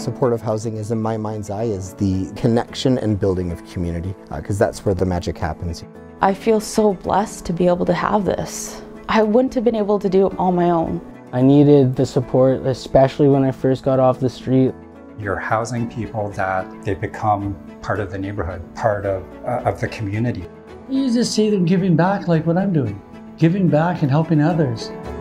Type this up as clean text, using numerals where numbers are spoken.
Supportive housing is, in my mind's eye, is the connection and building of community, because that's where the magic happens. I feel so blessed to be able to have this. I wouldn't have been able to do it on my own. I needed the support, especially when I first got off the street. You're housing people that they become part of the neighborhood, part of the community. You just see them giving back like what I'm doing, giving back and helping others.